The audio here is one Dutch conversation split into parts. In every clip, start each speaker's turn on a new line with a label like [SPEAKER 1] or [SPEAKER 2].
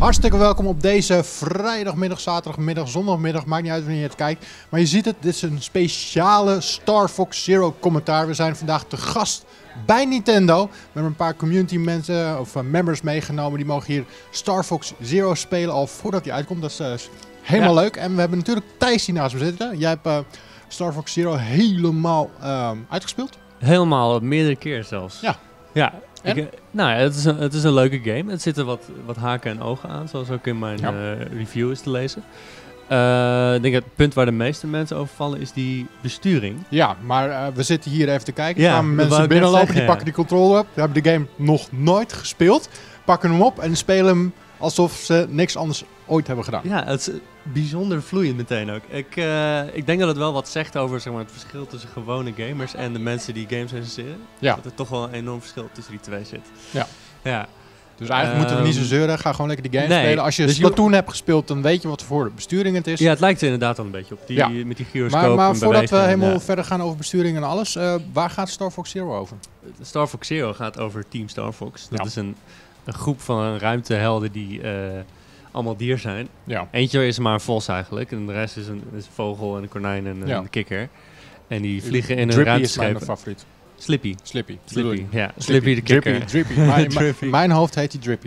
[SPEAKER 1] Hartstikke welkom op deze vrijdagmiddag, zaterdagmiddag, zondagmiddag, maakt niet uit wanneer je het kijkt. Maar je ziet het, dit is een speciale Star Fox Zero commentaar. We zijn vandaag te gast bij Nintendo. We hebben een paar community mensen of members meegenomen. Die mogen hier Star Fox Zero spelen al voordat die uitkomt. Dat is helemaal leuk. En we hebben natuurlijk Thijs die naast me zitten. Jij hebt Star Fox Zero helemaal uitgespeeld.
[SPEAKER 2] Helemaal, meerdere keer zelfs. Ja. Het is een leuke game. Het zitten wat haken en ogen aan, zoals ook in mijn review is te lezen. Ik denk het punt waar de meeste mensen over vallen is die besturing.
[SPEAKER 1] Ja, maar we zitten hier even te kijken. Er kwamen mensen binnenlopen, die pakken die controller op. Die hebben de game nog nooit gespeeld. Pakken hem op en spelen hem alsof ze niks anders ooit hebben gedaan.
[SPEAKER 2] Ja, het is bijzonder vloeiend meteen ook. Ik denk dat het wel wat zegt over zeg maar, het verschil tussen gewone gamers en de mensen die games recenseren.
[SPEAKER 1] Ja.
[SPEAKER 2] Dat er toch wel een enorm verschil tussen die twee zit.
[SPEAKER 1] Ja. Dus eigenlijk moeten we niet zo zeuren. Ga gewoon lekker die game spelen. Als je Splatoon hebt gespeeld, dan weet je wat voor besturing het is.
[SPEAKER 2] Ja, het lijkt er inderdaad al een beetje op. Met die gyroscoop.
[SPEAKER 1] Maar voordat we helemaal verder gaan over besturing en alles, waar gaat Star Fox Zero over?
[SPEAKER 2] Star Fox Zero gaat over Team Star Fox. Dat is een groep van ruimtehelden die allemaal dier zijn. Ja. Eentje is maar een vos eigenlijk. En de rest is een vogel en een konijn en een kikker. En die vliegen in een ruimteschip.
[SPEAKER 1] Is mijn favoriet.
[SPEAKER 2] Slippy. Ja, Slippy de kikker.
[SPEAKER 1] Drippy. Mijn hoofd heet die Drippy.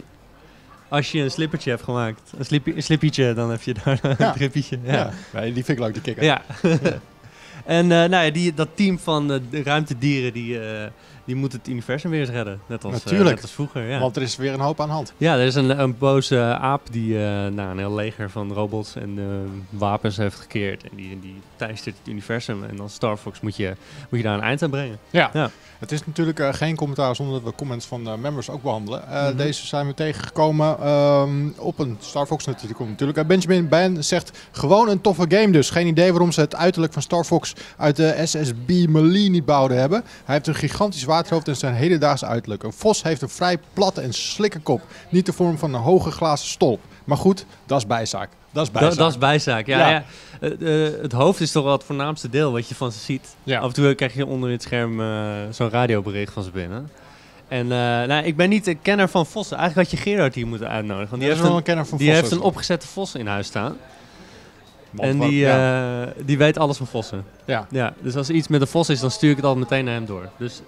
[SPEAKER 2] Als je een slippertje hebt gemaakt, een slippietje, dan heb je daar een drippietje. Ja.
[SPEAKER 1] Die vind ik leuk, die kikker.
[SPEAKER 2] Ja. En dat team van de ruimtedieren, die moet het universum weer eens redden. Net als vroeger. Ja.
[SPEAKER 1] Want er is weer een hoop aan de hand.
[SPEAKER 2] Ja, er is een boze aap die een heel leger van robots en wapens heeft gekeerd. En die teistert het universum. En als Star Fox moet je daar een eind aan brengen.
[SPEAKER 1] Ja. Het is natuurlijk geen commentaar zonder dat we comments van members ook behandelen. Deze zijn we tegengekomen op een Star Fox natuurlijk. Benjamin Ben zegt gewoon een toffe game dus. Geen idee waarom ze het uiterlijk van Star Fox uit de SSB Melee niet bouwden hebben. Hij heeft een gigantisch waterhoofd en zijn hedendaagse uiterlijk. Een vos heeft een vrij platte en slikke kop. Niet de vorm van een hoge glazen stolp. Maar goed, dat is bijzaak. Dat is bijzaak,
[SPEAKER 2] ja. Het hoofd is toch wel het voornaamste deel wat je van ze ziet. Ja. Af en toe krijg je onder het scherm zo'n radiobericht van ze binnen. En ik ben niet een kenner van vossen. Eigenlijk had je Gerard hier moeten uitnodigen. Want die heeft een opgezette vos in huis staan. En die weet alles van vossen. Ja. Dus als er iets met een vos is, dan stuur ik het altijd meteen naar hem door. Dus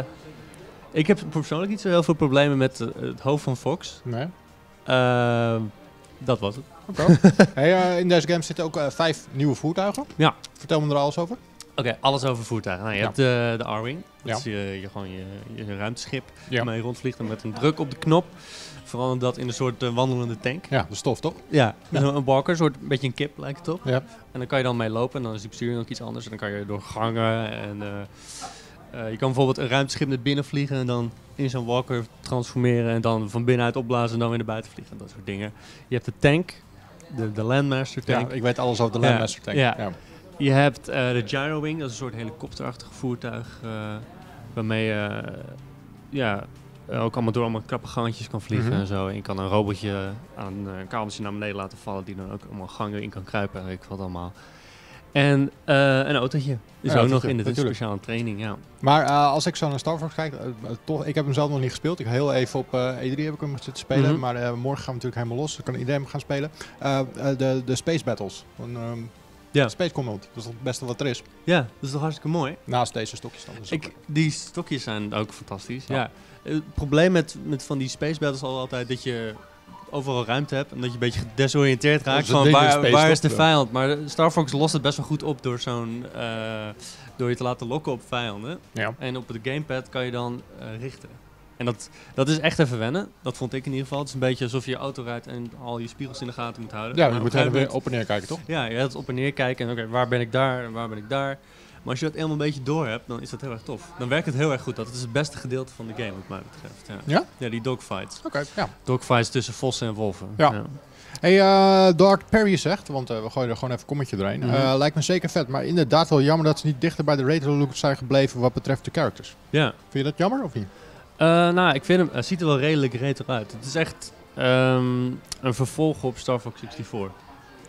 [SPEAKER 2] ik heb persoonlijk niet zo heel veel problemen met het hoofd van Fox.
[SPEAKER 1] Nee.
[SPEAKER 2] Dat was het.
[SPEAKER 1] Okay. In deze game zitten ook 5 nieuwe voertuigen. Ja. Vertel me er alles over.
[SPEAKER 2] Oké, alles over voertuigen. Nou, je hebt de R-Wing. Dat is je ruimteschip waarmee je rondvliegt. En met een druk op de knop verandert dat in een soort wandelende tank. Ja,
[SPEAKER 1] de stof toch?
[SPEAKER 2] Ja, een walker, een beetje een kip lijkt het op. Ja. En dan kan je dan mee lopen en dan is die besturing ook iets anders. En dan kan je door gangen en je kan bijvoorbeeld een ruimteschip naar binnen vliegen en dan in zo'n walker transformeren en dan van binnenuit opblazen en dan weer naar buiten vliegen. Dat soort dingen. Je hebt de tank, de Landmaster tank.
[SPEAKER 1] Ja, ik weet alles over de Landmaster tank.
[SPEAKER 2] Ja. Je hebt de Gyrowing, dat is een soort helikopterachtig voertuig waarmee je ook allemaal door allemaal krappe gangetjes kan vliegen en zo. En je kan een robotje aan een kabeltje naar beneden laten vallen die dan ook allemaal gangen in kan kruipen en weet ik wat allemaal. En een autootje. Dus ook nog in de speciale training, ja.
[SPEAKER 1] Maar als ik zo naar Star Fox kijk, ik heb hem zelf nog niet gespeeld. Ik heel even op E3 heb ik hem zitten spelen. Maar morgen gaan we natuurlijk helemaal los. Dan kan iedereen gaan spelen. De Space Battles. Space Command. Dat is het beste wat er is.
[SPEAKER 2] Ja, dat is toch hartstikke mooi.
[SPEAKER 1] Naast deze stokjes dan.
[SPEAKER 2] Die stokjes zijn ook fantastisch. Ja. Het probleem met van die Space Battles is altijd dat je overal ruimte hebt en dat je een beetje gedesoriënteerd raakt van waar is de vijand. Maar Star Fox lost het best wel goed op door door je te laten lokken op vijanden. Ja. En op het gamepad kan je dan richten. En dat is echt even wennen. Dat vond ik in ieder geval. Het is een beetje alsof je auto rijdt en al je spiegels in de gaten moet houden.
[SPEAKER 1] Ja, je moet weer op en neer kijken, toch?
[SPEAKER 2] Ja, je gaat op en neer kijken en waar ben ik daar en waar ben ik daar. Maar als je dat eenmaal een beetje door hebt, dan is dat heel erg tof. Dan werkt het heel erg goed. Dat is het beste gedeelte van de game, wat mij betreft. Ja? Ja, die dogfights. Dogfights tussen vossen en wolven. Ja.
[SPEAKER 1] Hey, Dark Perry zegt, want we gooien er gewoon even een kommetje doorheen. Lijkt me zeker vet, maar inderdaad wel jammer dat ze niet dichter bij de retro look zijn gebleven wat betreft de characters. Ja. Vind je dat jammer of niet?
[SPEAKER 2] Ik vind hem, ziet er wel redelijk retro uit. Het is echt een vervolg op Star Fox 64.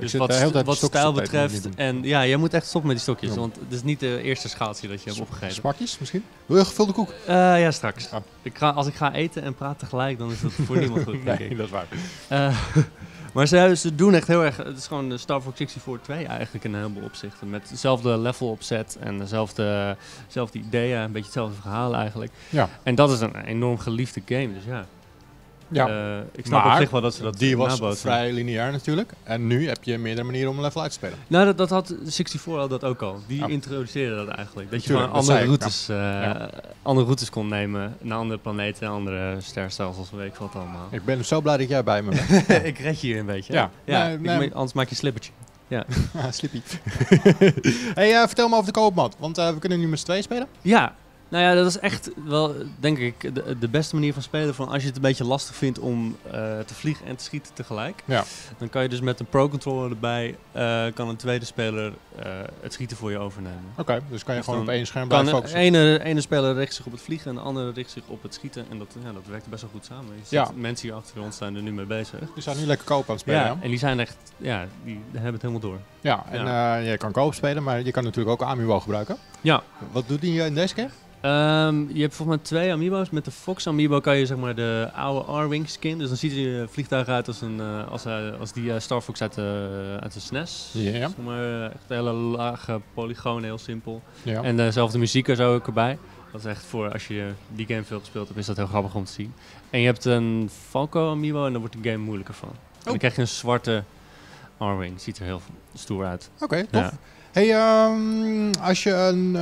[SPEAKER 2] Dus wat stijl betreft. En ja, jij moet echt stoppen met die stokjes. Want het is niet de eerste schaaltje dat je hebt opgegeten.
[SPEAKER 1] Smakjes misschien? Wil je gevulde koek?
[SPEAKER 2] Ja, straks. Als ik ga eten en praten tegelijk, dan is dat voor niemand goed.
[SPEAKER 1] Nee, dat is waar.
[SPEAKER 2] Maar ze doen echt heel erg. Het is gewoon de Star Fox 64 2 eigenlijk in een heleboel opzichten. Met hetzelfde level opzet en dezelfde ideeën. Een beetje hetzelfde verhaal eigenlijk. Ja. En dat is een enorm geliefde game. Dus ja. Ik snap op zich wel dat ze dat
[SPEAKER 1] die was vrij lineair natuurlijk. En nu heb je meerdere manieren om een level uit te spelen.
[SPEAKER 2] Nou, dat had 64 al dat ook al. Die introduceerde dat eigenlijk. Dat je gewoon andere routes kon nemen naar andere planeten, andere sterrenstelsels, weet ik wat allemaal.
[SPEAKER 1] Ik ben zo blij dat jij bij me bent.
[SPEAKER 2] Ik red je hier een beetje. Ja. Anders maak je een slippertje. Ja.
[SPEAKER 1] Slippy. Hey, vertel me over de koopmat, want we kunnen nu met z'n tweeën spelen.
[SPEAKER 2] Ja. Nou ja, dat is echt wel, denk ik, de beste manier van spelen. Van als je het een beetje lastig vindt om te vliegen en te schieten tegelijk. Ja. Dan kan je dus met een Pro-controller erbij, kan een tweede speler het schieten voor je overnemen.
[SPEAKER 1] Oké, dus kan je gewoon op één scherm blijven focussen.
[SPEAKER 2] De ene speler richt zich op het vliegen en de andere richt zich op het schieten. En dat werkt best wel goed samen. Mensen hier achter ons zijn er nu mee bezig.
[SPEAKER 1] Die zijn nu lekker koop aan het spelen.
[SPEAKER 2] Ja, en die zijn echt, die hebben het helemaal door.
[SPEAKER 1] Ja, en je kan koop spelen, maar je kan natuurlijk ook Amiibo gebruiken.
[SPEAKER 2] Ja.
[SPEAKER 1] Wat doet die in deze keer?
[SPEAKER 2] Je hebt volgens mij 2 amiibo's. Met de Fox amiibo kan je zeg maar de oude R-Wing skin. Dus dan ziet je vliegtuig uit als die Star Fox uit de SNES. Ja. Zeg maar, echt een hele lage polygoon, heel simpel. Ja. En dezelfde muziek er zo ook erbij. Dat is echt voor als je die game veel gespeeld hebt, is dat heel grappig om te zien. En je hebt een Falco amiibo en daar wordt de game moeilijker van. En dan krijg je een zwarte R-Wing. Ziet er heel stoer uit.
[SPEAKER 1] Oké, tof. Ja. Hey, als je een...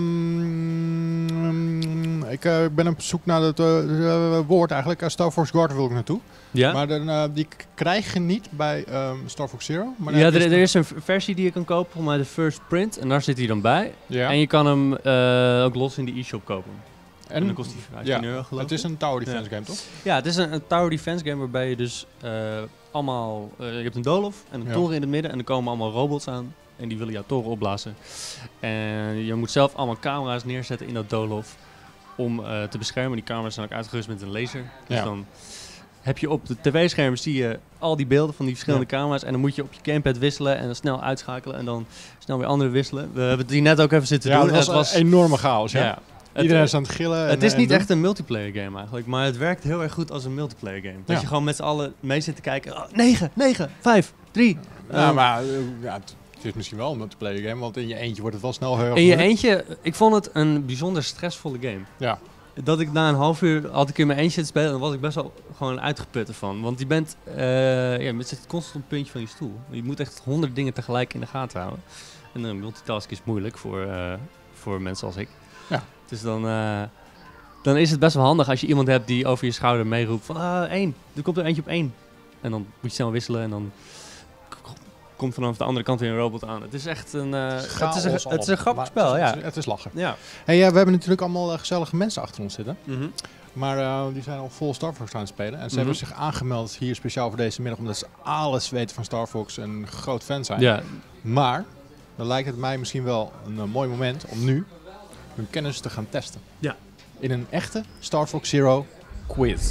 [SPEAKER 1] ik ben op zoek naar het woord eigenlijk. Star Fox Guard wil ik naartoe. Ja? Maar die krijg je niet bij Star Fox Zero. Maar
[SPEAKER 2] er is een versie die je kan kopen, volgens mij de First Print. En daar zit hij dan bij. Ja. En je kan hem ook los in de e-shop kopen. En dan kost hij 15 euro geloof ik.
[SPEAKER 1] Het is een Tower Defense game, toch?
[SPEAKER 2] Ja, het is een Tower Defense game waarbij je dus allemaal... je hebt een doolhof en een toren in het midden. En er komen allemaal robots aan. En die willen jouw toren opblazen. En je moet zelf allemaal camera's neerzetten in dat doolhof om te beschermen. Die camera's zijn ook uitgerust met een laser. Dus dan heb je op de tv-scherm zie je al die beelden van die verschillende camera's. En dan moet je op je gamepad wisselen en dan snel uitschakelen. En dan snel weer andere wisselen. We hebben het hier net ook even zitten doen.
[SPEAKER 1] Het was een enorme chaos. Ja. Iedereen is aan het gillen.
[SPEAKER 2] Het is niet echt een multiplayer game eigenlijk. Maar het werkt heel erg goed als een multiplayer game. Dat je gewoon met z'n allen mee zit te kijken. 9, 5, 3.
[SPEAKER 1] Maar... het is misschien wel een multiplayer game, want in je eentje wordt het wel snel heel
[SPEAKER 2] in je eentje, ik vond het een bijzonder stressvolle game. Ja. Dat ik na een half uur had ik in mijn eentje te spelen en dan was ik best wel gewoon uitgeput ervan. Want je bent, je zit constant op het puntje van je stoel. Je moet echt 100 dingen tegelijk in de gaten houden. En multitasking is moeilijk voor mensen als ik. Ja. Dus dan is het best wel handig als je iemand hebt die over je schouder meeroept van 1, er komt er eentje op 1. En dan moet je snel wisselen en dan... komt vanaf de andere kant weer een robot aan. Het is echt een... het is een grappig spel,
[SPEAKER 1] Het is lachen. Ja. Hey, we hebben natuurlijk allemaal gezellige mensen achter ons zitten. Mm-hmm. Maar die zijn al vol Star Fox aan het spelen. En ze hebben zich aangemeld hier speciaal voor deze middag, omdat ze alles weten van Star Fox en een groot fan zijn. Ja. Maar dan lijkt het mij misschien wel een mooi moment om nu hun kennis te gaan testen. Ja. In een echte Star Fox Zero quiz.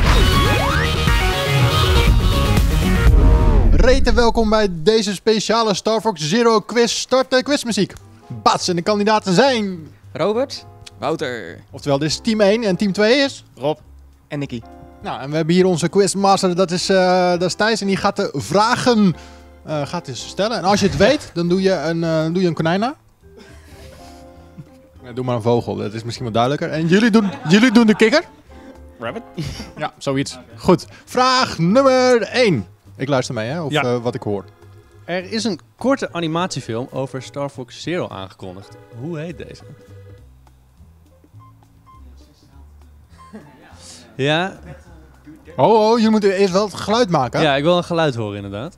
[SPEAKER 1] Rete, welkom bij deze speciale Star Fox Zero quiz. Start de quizmuziek. Bats, en de kandidaten zijn...
[SPEAKER 3] Robert. Wouter.
[SPEAKER 1] Oftewel, dit is team 1 en team 2 is...
[SPEAKER 3] Rob. En Nicky.
[SPEAKER 1] Nou, en we hebben hier onze quizmaster, dat is Thijs. En die gaat de vragen stellen. En als je het weet, dan doe je een konijn na. Doe maar een vogel, dat is misschien wat duidelijker. En jullie doen de kikker.
[SPEAKER 3] Rabbit.
[SPEAKER 1] Ja, zoiets. Goed. Vraag nummer 1. Ik luister mee, hè, of wat ik hoor.
[SPEAKER 2] Er is een korte animatiefilm over Star Fox Zero aangekondigd. Hoe heet deze? Ja.
[SPEAKER 1] Oh, jullie moeten eerst wel het geluid maken.
[SPEAKER 2] Ja, ik wil een geluid horen inderdaad.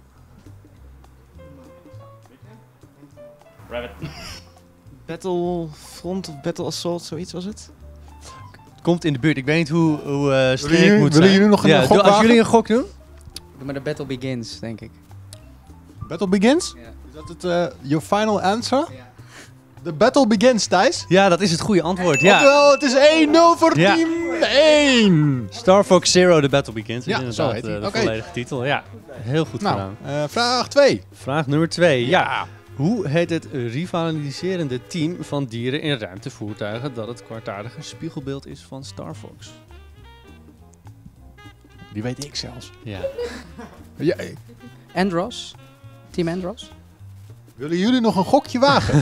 [SPEAKER 3] Rabbit. Battlefront of Battle Assault, zoiets was het?
[SPEAKER 2] Komt in de buurt. Ik weet niet hoe sterk moet zijn.
[SPEAKER 1] Willen jullie nog een gok wagen?
[SPEAKER 2] Als jullie een gok doen?
[SPEAKER 3] Doe maar de Battle Begins, denk ik.
[SPEAKER 1] Battle Begins? Ja. Is dat het your final answer? Ja. The Battle Begins, Thijs?
[SPEAKER 2] Ja, dat is het goede antwoord. Ja.
[SPEAKER 1] Oftewel, het is 1-0 voor team 1.
[SPEAKER 2] Star Fox Zero, The Battle Begins.
[SPEAKER 1] Ja,
[SPEAKER 2] Is
[SPEAKER 1] zo
[SPEAKER 2] inderdaad
[SPEAKER 1] heet hij.
[SPEAKER 2] de
[SPEAKER 1] Oké.
[SPEAKER 2] volledige titel. Ja, heel goed
[SPEAKER 1] Nou,
[SPEAKER 2] gedaan.
[SPEAKER 1] vraag 2.
[SPEAKER 2] Vraag nummer 2. Ja. Hoe heet het rivaliserende team van dieren in ruimtevoertuigen dat het kwartaardige spiegelbeeld is van Star Fox?
[SPEAKER 1] Die weet ik zelfs.
[SPEAKER 2] Ja.
[SPEAKER 1] Ja,
[SPEAKER 3] Andros? Team Andros?
[SPEAKER 1] willen jullie nog een gokje wagen?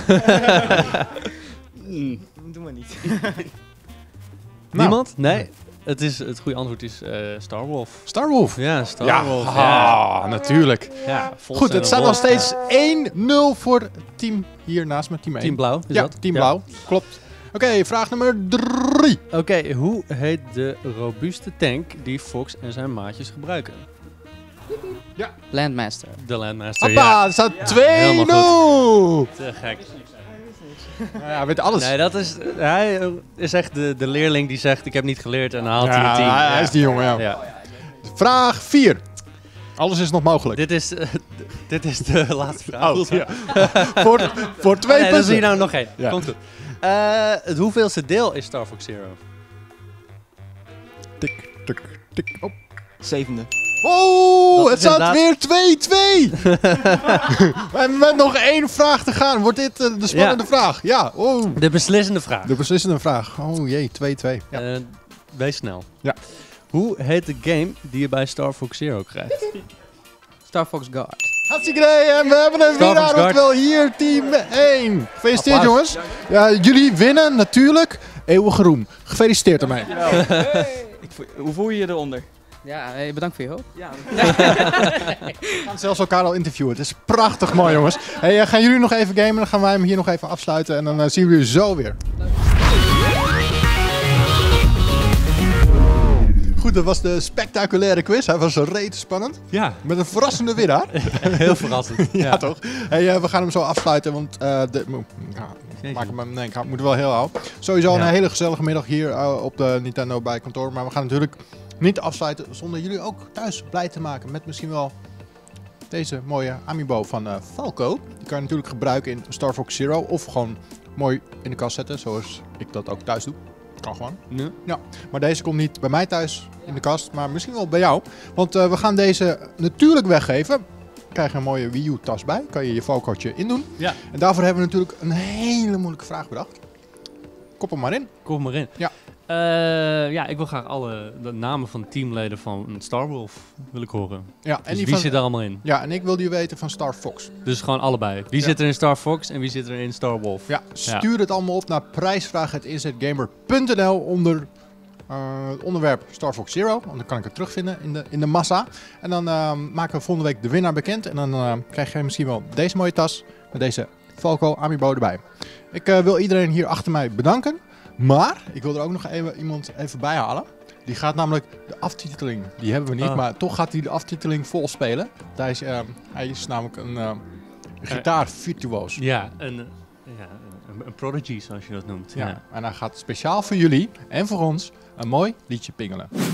[SPEAKER 4] Doe maar niet.
[SPEAKER 2] Niemand? Nee. Het goede antwoord is Starwolf.
[SPEAKER 1] Starwolf.
[SPEAKER 2] Ja, Starwolf.
[SPEAKER 1] Ja, natuurlijk.
[SPEAKER 2] Ja,
[SPEAKER 1] Goed, het staat nog steeds 1-0 voor het team hier naast me, team 1.
[SPEAKER 2] Team Blauw. Is
[SPEAKER 1] Ja,
[SPEAKER 2] dat?
[SPEAKER 1] team Blauw. Klopt. Oké, vraag nummer 3.
[SPEAKER 2] Oké, hoe heet de robuuste tank die Fox en zijn maatjes gebruiken?
[SPEAKER 3] Landmaster.
[SPEAKER 2] De Landmaster,
[SPEAKER 1] Hoppa,
[SPEAKER 2] ja.
[SPEAKER 1] er staat 2-0.
[SPEAKER 2] Te gek.
[SPEAKER 1] Ja, weet alles.
[SPEAKER 2] Nee, hij is echt de leerling die zegt, ik heb niet geleerd en dan haalt hij een 10.
[SPEAKER 1] hij is die jongen, ja.
[SPEAKER 2] Ja.
[SPEAKER 1] Vraag 4. Alles is nog mogelijk.
[SPEAKER 2] Dit is de laatste vraag.
[SPEAKER 1] Oh, ja. voor 2
[SPEAKER 2] Nee, dan
[SPEAKER 1] punten.
[SPEAKER 2] zie je nou nog één.
[SPEAKER 1] Ja.
[SPEAKER 2] Komt goed. Het hoeveelste deel is Star Fox Zero?
[SPEAKER 1] Tik, tik, tik. Oh,
[SPEAKER 4] 7e.
[SPEAKER 1] oh
[SPEAKER 2] Dat
[SPEAKER 1] het
[SPEAKER 2] is
[SPEAKER 1] staat weer 2-2. We hebben met nog 1 vraag te gaan. Wordt dit de spannende vraag? Ja. Oh.
[SPEAKER 2] De beslissende vraag.
[SPEAKER 1] De beslissende vraag. Oh jee, 2-2. Ja.
[SPEAKER 2] Wees snel.
[SPEAKER 1] Ja.
[SPEAKER 2] Hoe heet de game die je bij Star Fox Zero krijgt?
[SPEAKER 3] Star Fox Guard.
[SPEAKER 1] Hartstikke idee en we hebben een
[SPEAKER 2] Star Fox
[SPEAKER 1] winnaar,
[SPEAKER 2] Guard.
[SPEAKER 1] oftewel hier team 1. Gefeliciteerd
[SPEAKER 2] Applaus.
[SPEAKER 1] jongens. Ja, jullie winnen natuurlijk eeuwige roem. Gefeliciteerd ermee.
[SPEAKER 4] Hoe voel je je eronder?
[SPEAKER 3] Ja, bedankt voor je hulp.
[SPEAKER 4] Ja,
[SPEAKER 1] We gaan zelfs elkaar al interviewen. Het is prachtig mooi jongens. Hey, gaan jullie nog even gamen? Dan gaan wij hem hier nog even afsluiten en dan zien we jullie zo weer. Goed, dat was de spectaculaire quiz. Hij was reet spannend.
[SPEAKER 2] Ja,
[SPEAKER 1] Met een verrassende winnaar.
[SPEAKER 2] heel verrassend.
[SPEAKER 1] Ja, toch? Hey, we gaan hem zo afsluiten, want maak hem, nee, ik moet wel heel houden. Sowieso een
[SPEAKER 2] Ja.
[SPEAKER 1] hele gezellige middag hier op de Nintendo bij kantoor. Maar we gaan natuurlijk niet afsluiten zonder jullie ook thuis blij te maken. Met misschien wel deze mooie Amiibo van Falco. Die kan je natuurlijk gebruiken in Star Fox Zero. Of gewoon mooi in de kast zetten, zoals ik dat ook thuis doe. Kan gewoon.
[SPEAKER 2] Ja.
[SPEAKER 1] Ja, maar deze komt niet bij mij thuis in de kast, maar misschien wel bij jou. Want we gaan deze natuurlijk weggeven. Je krijgt een mooie Wii U tas bij. Kan je je Falcootje indoen.
[SPEAKER 2] Ja.
[SPEAKER 1] En daarvoor hebben we natuurlijk een hele moeilijke vraag bedacht. Kop hem maar in.
[SPEAKER 2] Kom maar in.
[SPEAKER 1] Ja.
[SPEAKER 2] Ja, ik wil graag de namen van teamleden van Starwolf wil ik horen.
[SPEAKER 1] Ja, en
[SPEAKER 2] Dus
[SPEAKER 1] die
[SPEAKER 2] wie
[SPEAKER 1] van,
[SPEAKER 2] zit daar allemaal in?
[SPEAKER 1] ja, en ik wil die weten van Star Fox.
[SPEAKER 2] Dus gewoon allebei. Wie
[SPEAKER 1] Ja.
[SPEAKER 2] zit er in Star Fox en wie zit er in Starwolf?
[SPEAKER 1] Ja, stuur het allemaal op naar prijsvraag@inzetgamer.nl onder het onderwerp Star Fox Zero. Want dan kan ik het terugvinden in de massa. En dan maken we volgende week de winnaar bekend. En dan krijg je misschien wel deze mooie tas met deze Falco Amiibo erbij. Ik wil iedereen hier achter mij bedanken. Maar ik wil er ook nog iemand even bij halen. Die gaat namelijk de aftiteling, die hebben we niet,
[SPEAKER 2] Oh.
[SPEAKER 1] maar toch gaat hij de aftiteling vol spelen. Hij is namelijk een gitaarvirtuoos.
[SPEAKER 2] Ja, een prodigy zoals je dat noemt.
[SPEAKER 1] Ja. En hij gaat speciaal voor jullie en voor ons een mooi liedje pingelen.